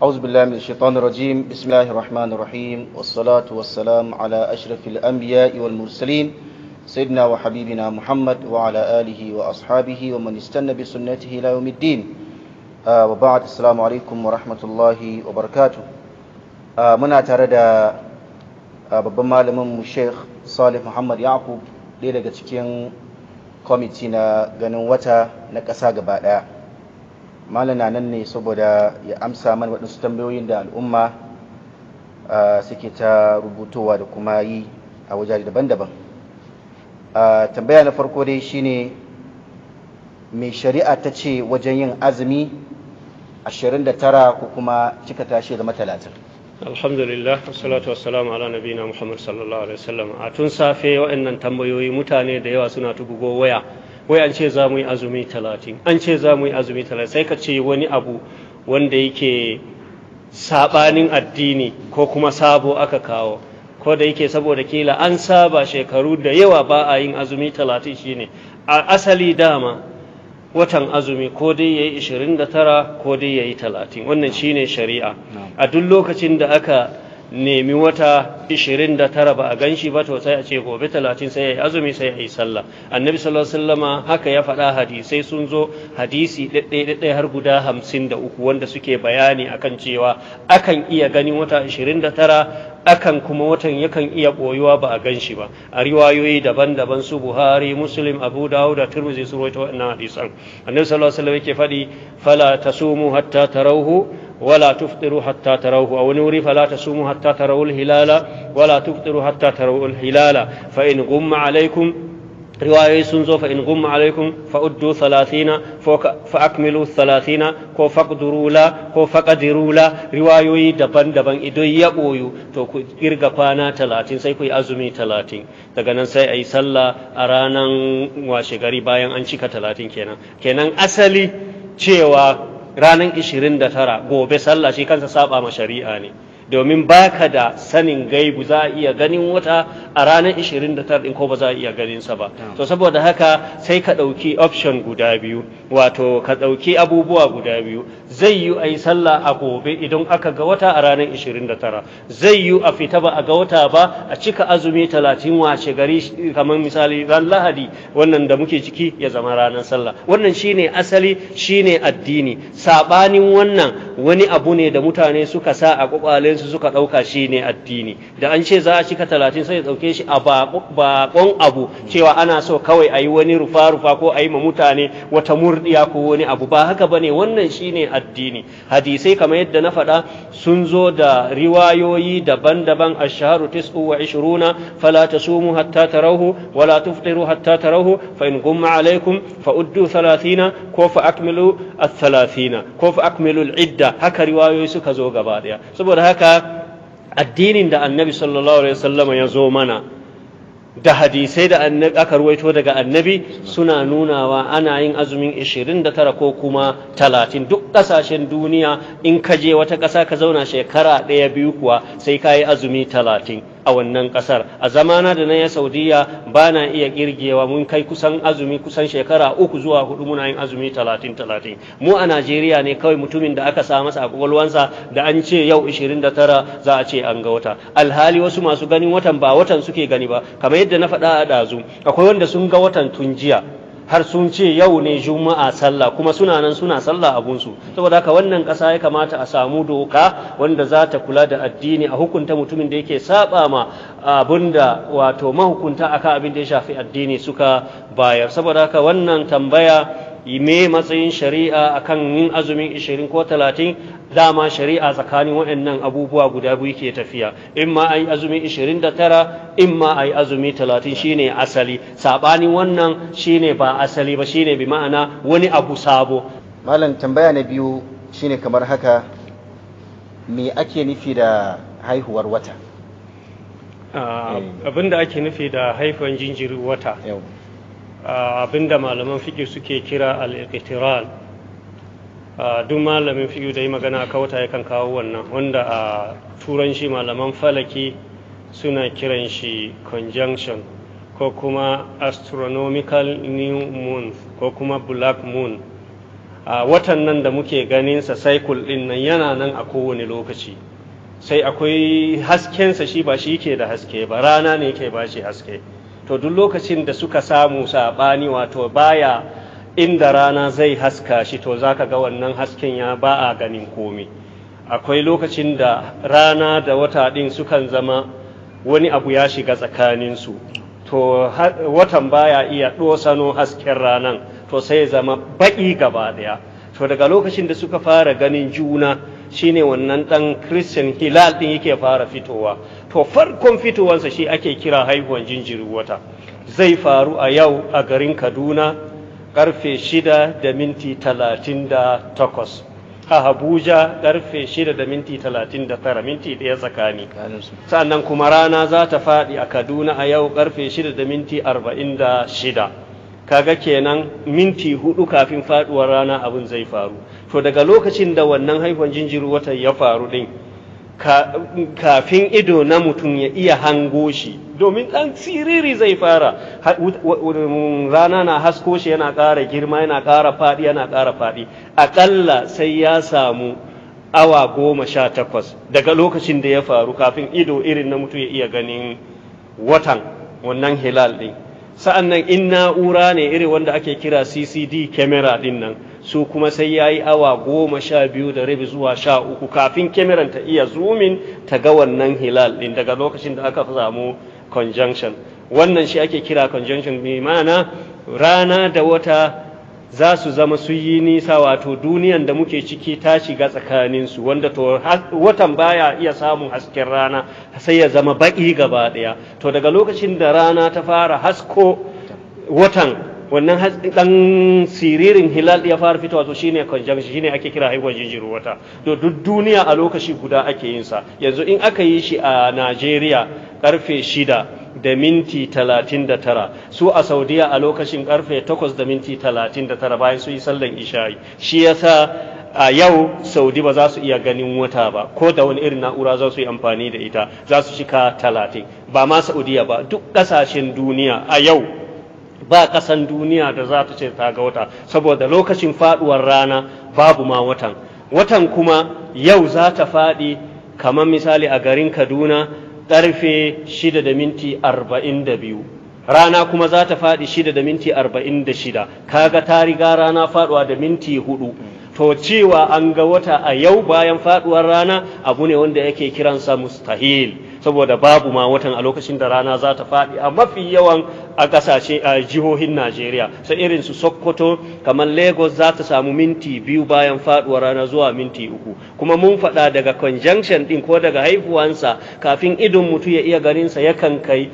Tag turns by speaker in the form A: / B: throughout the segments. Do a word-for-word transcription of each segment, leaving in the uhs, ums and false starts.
A: أعوذ بالله من الشيطان الرجيم بسم الله الرحمن الرحيم والصلاة والسلام على أشرف الأنبياء والمرسلين سيدنا وحبيبنا محمد وعلى آله وأصحابه ومن استنى بسنته إلى يوم الدين آه وبعد السلام عليكم ورحمة الله وبركاته آه منا ترى babban malamin mu Sheikh Salih Muhammad Yaqub ɗaya daga cikin kwamiti na ganin wata na ƙasa gaba ɗaya. Malam na nan ne saboda ya amsa mana waɗansu tambayoyin da al'umma suke ta rubutowa da kuma yi a wajaje daban-daban. Tambaya na farko dai shine mai shari'a ta ce wajen yin azumi ashirin da tara ko kuma cika tashi zama talatin.
B: Alhamdulillah, wassalatu wassalamu ala nabiyina Muhammad sallallahu alaihi wasallam. A tun safe waɗannan tambayoyi mutane da yawa suna tubugo waya. Wai an ce za mu yi azumi talatin, an ce za mu yi azumi talatin, sai ka ce wani abu wanda yake sabanin addini ko kuma sabo aka kawo. Ko da yake saboda kila an saba shekaru da yawa ba a yin azumi talatin shine. A asali dama watan azumi ko dai yayi ishirin da tara ko dai yayi talatin, wannan shine shari'a. A duk lokacin da aka nemi wata ishirin da tara ba a ganshi ba to sai a ce gobe talatin sai yayi azumi sai yayi sallah. Annabi sallallahu alaihi wasallama haka ya faɗa, hadisai sun zo hadisi ɗaiɗai har guda hamsin da uku wanda suke bayani akan cewa akan iya ganin wata ishirin da tara, akan kuma watan yakan iya boyuwa ba a gan shi ba. A riwayoyi daban-daban su Buhari, Muslim, Abu Dawud da Tirmidhi sun rawaito wannan hadisan. Annabi sallallahu alaihi wasallam yake faɗi fala tasumu hatta tarawhu wala tuftiru hatta tarawhu, aw nuri fala tasumu hatta tarawul hilala wala tuftiru hatta tarawul hilala fa in gumma alaikum, riwayoyi sun zo fa in gumma alaikum fa uddu thalathina fa akmilu thalathina ko faqduru la ko faqdiru la, riwayoyi daban-daban. Idan ya boyu to ku kirga kwana talatin sai ku yi azumi talatin, daga nan sai a yi sallah a ranar washe gari bayan an cika talatin. kenan kenan asali cewa ranar ishirin da tara gobe sallah shi kansa saba ma shari'a ne, domin baka da sanin gaibu za a iya ganin wata a ranar ishirin da tara din ko ba za a iya ganin sa ba. To saboda haka sai ka ɗauki option guda biyu, wato ka ɗauki abubuwa guda biyu. Zai yi a yi sallah a gobe idan aka ga wata a ranar ishirin da tara, zai yi a fita ba a ga wata ba a cika azumi talatin washe gari kamar misali ran lahadi wannan da muke ciki ya zama ranar sallah. Wannan shine asali, shine addini. Sabanin wannan wani abu ne da mutane suka sa a kwakwalen su suka ɗauka shi ne addini. Da an ce za a cika talatin sai ya ɗauke shi a baƙon abu, cewa ana so kawai a yi wani rufa-rufa ko a yi ma mutane wata murɗiya ko wani abu. Ba haka ba ne, wannan shi ne addini. Hadisai kamar yadda na faɗa sun zo da riwayoyi daban-daban. ash-shahru tis'u wa ishruna fala tasumu hatta tarawhu wala tuftiru hatta tarawhu fa in gumma alaykum fa uddu thalathina ko fa akmilu ath-thalathina ko fa akmilu al-idda. Haka riwayoyi suka zo gaba daya. Saboda haka addinin da annabi sallallahu alaihi wasallam ya zo mana da hadisai da aka ruwaito daga annabi suna nunawa ana yin azumin ishirin da tara ko kuma talatin. Duk ƙasashen duniya in ka je wata ƙasa ka zauna shekara ɗaya biyu kuwa sai ka yi azumi talatin a wannan ƙasar. A zamana da na ya Saudiya ba na iya ƙirgewa, mun kai kusan azumi kusan shekara uku zuwa hudu muna yin azumi talatin talatin. Mu a Najeriya ne kawai mutumin da aka sa masa a kwakwalwansa da an ce yau ishirin da tara za a ce an ga wata, alhali wasu masu ganin watan ba watan suke gani ba. Kamar yadda na faɗa a ɗazu, akwai wanda sun ga watan tun jiya har sun ce yau ne juma'a sallah, kuma suna nan suna sallah abunsu. Saboda haka wannan ƙasa ya kamata a samu doka wanda za ta kula da addini, a hukunta mutumin da yake saba ma abinda wato mahukunta akan abin da ya shafi addini suka bayar. Saboda haka wannan tambaya me matsayin shari'a akan yin azumin ishirin ko talatin, dama shari'a tsakanin waɗannan abubuwa guda biyu ke tafiya. In ma a yi azumi ishirin da tara, in ma a yi azumi talatin shine asali. Saɓanin wannan shine ba asali ba, shine bi ma'ana wani abu sabo.
A: Malam, tambaya na biyu shine kamar haka, me ake nufi da haihuwar wata?
B: Abin da ake nufi da haihuwar jinjirin wata abinda malaman fiqh suke kira al-iqtiran. Duk malamin fiqh da yi magana aka wata yakan kawo wannan, wanda a turanci malaman falaki suna kiran shi conjunction ko kuma astronomical new moon ko kuma black moon. a watan nan da muke ganinsa cycle ɗin nan yana nan a kowane lokaci, sai akwai haskensa shi ba shi ke da haske ba, rana ne ke ba shi haske. To duk lokacin da suka samu saɓani wato baya inda rana zai haska shi, to zaka ga wannan hasken ya ba a ganin komi. Akwai lokacin da rana da wata ɗin sukan zama wani abu ya shiga tsakaninsu, to watan baya iya ɗosano hasken ranan, to sai zama baƙi gaba ɗaya. To daga lokacin da suka fara ganin juna shine wannan ɗan Christian hilal ɗin yake fara fitowa. To farkon fitowansa shi ake kira haihuwan jinjirin wata. Zai faru a yau a garin Kaduna ƙarfe shida da minti talatin da takwas. A Abuja ƙarfe shida da minti talatin da tara, minti ɗaya tsakani. Sannan kuma rana za ta faɗi a Kaduna a yau ƙarfe shida da minti arba'in da shida. Kaga kenan minti hudu kafin faɗuwar rana abin zai faru. To daga lokacin da wannan haihuwan jinjirin wata ya faru ɗin, kafin ido na mutum ya iya hango shi, domin ɗan siriri zai fara, rana na hasko shi yana ƙara girma, yana ƙara faɗi, yana ƙara faɗi, aƙalla sai ya samu awa goma sha takwas daga lokacin da ya faru kafin ido irin na mutum ya iya ganin watan wannan hilal ɗin. Sa'an nan in na'ura ne irin wanda ake kira C C D camera ɗin nan, su kuma sai ya yi awa goma sha biyu da rabi zuwa sha uku kafin kyamaran ta iya zoomin ta ga wannan hilal ɗin daga lokacin da aka samu conjunction. Wannan shi ake kira conjunction, bi ma'ana rana da wata za su zama su yi nisa, wato duniyan da muke ciki ta shiga tsakaninsu, wanda to watan baya iya samun hasken rana sai ya zama baƙi gaba ɗaya. To daga lokacin da rana ta fara hasko watan, wannan ɗan siririn hilal ya fara fitowa, to shine conjunction, shine ake kira haihuwar jinjirin wata. To duk duniya a lokaci guda ake yin sa. Yanzu in aka yi shi a Najeriya karfe shida da minti talatin da tara, su a Saudiya a lokacin karfe takwas da minti talatin da tara bayan su yi sallan isha'i. Shi yasa a yau Saudi ba za su iya ganin wata ba, ko da wani irin na'ura za su yi amfani da ita, za su shika talatin. Ba ma Saudiya ba, duk ƙasashen duniya a yau ba ƙasan duniya da za ta ce ta ga wata, saboda lokacin faɗuwar rana babu ma watan. Watan kuma yau za ta faɗi kamar misali a garin Kaduna ƙarfe shida da minti arba'in da biyu, rana kuma za ta faɗi shida da minti arba'in da shida, kaga ta riga rana faɗuwa da minti hudu. To cewa an ga wata a yau bayan faɗuwar rana abu ne wanda yake kiransa mustahil, saboda babu ma watan a lokacin da rana za ta faɗi a mafi yawan a ƙasashe a jihohin Najeriya. Sai irin su Sokoto kamar Lagos za ta samu minti biyu bayan faɗuwar rana zuwa minti uku. Kuma mun faɗa daga conjunction ɗin ko daga haifuwansa kafin idon mutum ya iya ganinsa yakan kai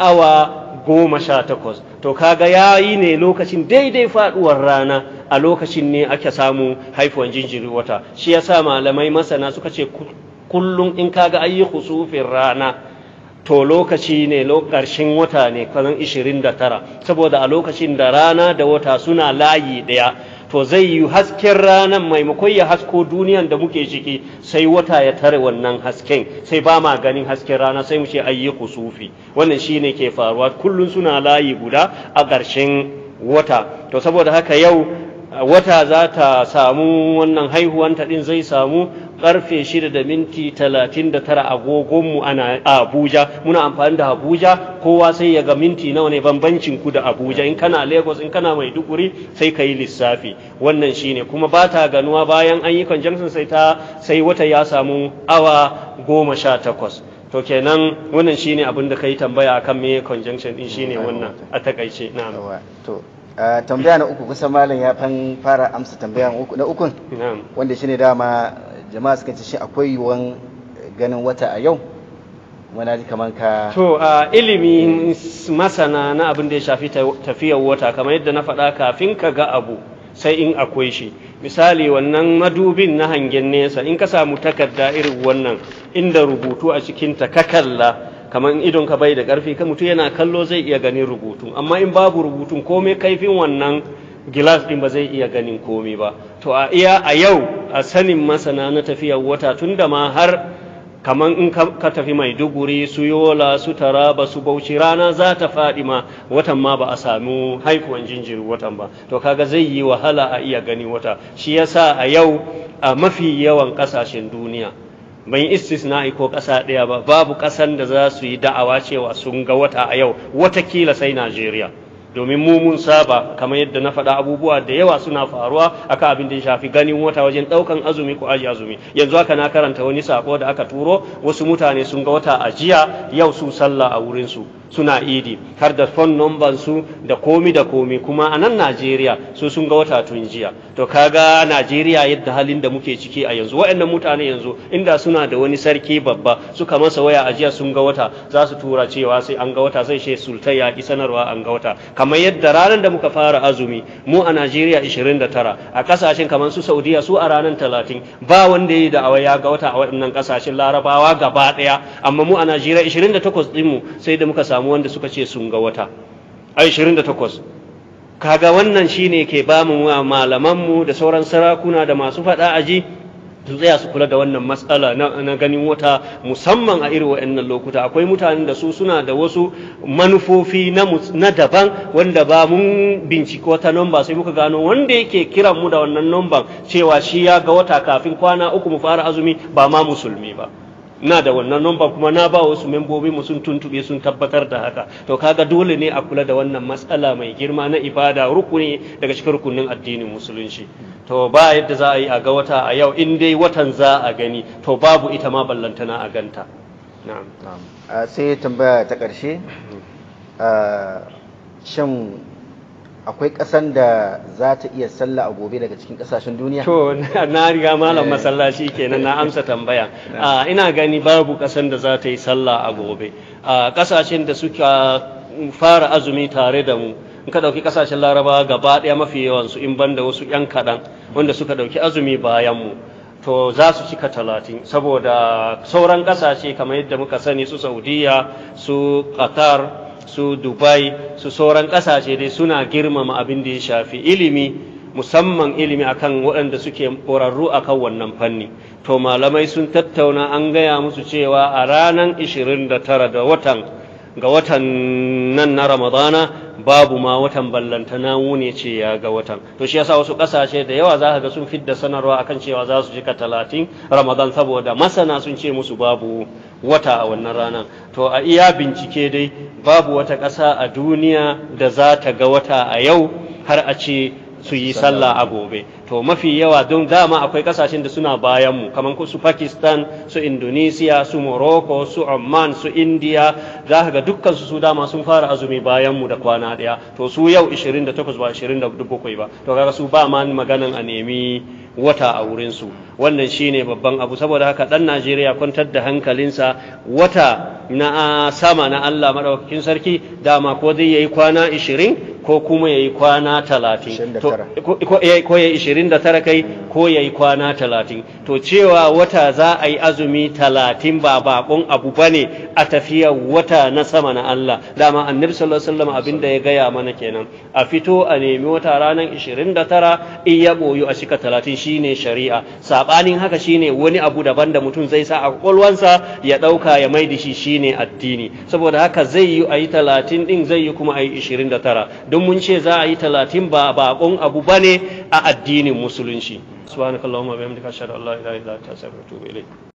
B: awa goma sha takwas. To kaga ya yi ne lokacin daidai faɗuwar rana, a lokacin ne ake samu haifuwan jinjirin wata. Shi yasa malamai masana suka ce kullum in kaga ayi khusufin rana to lokaci ne ƙarshen wata ne kazan ishirin da tara, saboda a lokacin da rana da wata suna layi ɗaya, to zai yi hasken ranar maimakon ya hasko duniyan da muke ciki sai wata ya tare wannan hasken, sai ba ma ganin hasken rana, sai mu ce ayi kusufi. Wannan shine ke faruwa, kullum suna layi guda a ƙarshen wata. To saboda haka yau wata za ta samu wannan haihuwanta din zai samu karfe shida da minti talatin da tara agogonmu ana Abuja, muna amfani da Abuja, kowa sai ya ga minti nawa ne bambancin ku da Abuja. In kana Lagos, in kana Maiduguri sai ka yi lissafi. Wannan shine kuma ba ta ganuwa bayan an yi conjunction sai ta sai wata ya samu awa goma sha takwas. To kenan wannan shine abin da kai tambaya akan me conjunction din shine wannan a takaice. Na'am.
A: To Uh, tambaya na uku kusan malam ya fan fara amsa tambaya na ukun, wanda shine dama jama'a suka ce shi akwai yiwuwan ganin wata a yau. Muna ji kaman ka
B: to a uh, ilimi masana na abin da ya shafi tafiyar wata, kamar yadda na faɗa, kafin ka ga abu sai in akwai shi. Misali wannan madubin na hangen nesa, in ka samu takarda irin wannan inda rubutu a cikin ta ka kalla, kamar idon ka bai da ƙarfi, ka mutu yana kallo zai iya ganin rubutu, amma in babu rubutun komai kaifin wannan gilas din ba zai iya ganin komai ba. To a iya a yau a sanin masana na tafiyar wata, tunda ma har kamar in ka tafi Maiduguri su Yola su Taraba su Bauchi rana za ta faɗi ma watan ma ba a samu haifuwan jinjiri watan ba to kaga zai yi wahala a iya gani wata shi yasa a yau a mafi yawan ƙasashen duniya ban istisna'i ko ƙasa ɗaya ba babu ƙasan da za su yi da'awa cewa sun ga wata a yau watakila sai Najeriya domin mu mun saba kamar yadda na faɗa abubuwa da yawa suna faruwa akan abin da ya shafi ganin wata wajen ɗaukan azumi ko aji azumi yanzu haka na karanta wani sako da aka turo wasu mutane sun ga wata a jiya yau su sallah a wurin su suna idi har da phone number su da komi da komi kuma a nan Najeriya su sun ga wata tun jiya to kaga Najeriya yadda halin da muke ciki a yanzu waɗannan mutane yanzu inda suna da wani sarki babba suka masa waya a jiya sun ga wata za su tura cewa sai an ga wata sai she sultai ya ki sanarwa an ga wata kamar yadda ranar da muka fara azumi mu a Najeriya ishirin da tara a kasashen kamar su Saudiya su a ranar talatin ba wanda ya yi da ya ga wata a waɗannan kasashen Larabawa gaba ɗaya amma mu a Najeriya ishirin da takwas ɗinmu sai da muka samu wanda suka ce sun ga wata a ishirin da takwas kaga wannan shine ke ba mu malamanmu da sauran sarakuna da masu faɗa aji su tsaya su kula da wannan matsala na ganin wata musamman a irin waɗannan lokuta akwai mutanen da su suna da wasu manufofi na daban wanda ba mun bincike wata nomba sai muka gano wanda yake kiran mu da wannan nomban cewa shi ya ga wata kafin kwana uku mu fara azumi ba ma musulmi ba na da wannan nomba kuma na ba wasu membobi mu sun tuntube sun tabbatar da haka to kaga dole ne a kula da wannan matsala mai girma na ibada rukuni daga cikin rukunin addinin musulunci to ba yadda za a yi a ga wata a yau in dai watan za a gani to babu ita ma ballantana a ganta na'am
A: na'am sai tambaya ta ƙarshe shin akwai ƙasan da za ta iya sallah a gobe daga cikin ƙasashen duniya?
B: To na riga malam masallaci kenan na amsa tambaya. Ina gani babu ƙasan da za ta yi sallah a gobe. Ƙasashen da suka fara azumi tare da mu in ka ɗauki ƙasashen Larabawa gaba ɗaya mafi yawansu in banda wasu 'yan kaɗan wanda suka ɗauki azumi bayan mu. To za su cika talatin saboda sauran ƙasashe kamar yadda muka sani su Saudiya su Qatar su Dubai su sauran kasashe dai suna girmama abin da ya shafi ilimi musamman ilimi akan waɗanda suke ƙwararru akan wannan fanni to malamai sun tattauna an gaya musu cewa a ranar ishirin da tara da watan ga watan nan na Ramadana babu ma watan ballantana wune ce ya ga watan to shi yasa wasu kasashe da yawa za ka ga sun fidda sanarwa akan cewa za su jika talatin Ramadan saboda masana sun ce musu babu wata a wannan ranar to a iya bincike dai babu wata ƙasa a duniya da za ta ga wata a yau har a ce su yi sallah a gobe to mafi yawa don dama akwai kasashen da suna bayan mu kamar su Pakistan su Indonesia su Morocco su Oman su India za ka ga dukkan su su dama sun fara azumi bayan mu da kwana daya to su yau ishirin da takwas ba ishirin da bakwai ba to kaga su ba ma maganan a nemi wata a wurin su wannan shine babban abu saboda haka dan Najeriya kwantar da hankalinsa wata na sama na Allah madaukakin sarki dama ko dai yayi kwana ishirin ko kuma yayi kwana talatin ko yayi ishirin da tara kai ko yayi kwana talatin to cewa wata za a yi azumi talatin ba bakon abu bane a tafiyar wata na sama na Allah dama annabi sallallahu alaihi wasallam abinda ya gaya mana kenan a fito a nemi wata ranar ishirin da tara in ya boyu a shika talatin shine shari'a sabanin haka shine wani abu daban da mutum zai sa a kwakwalwansa ya dauka ya maida shi shine addini saboda haka zai yi a yi talatin din zai yi kuma a yi ishirin da tara don mun ce za a yi talatin ba bakon abu bane a addinin musulunci subhanakallahumma wa bihamdika ashhadu an la ilaha illa anta astaghfiruka wa atubu ilayk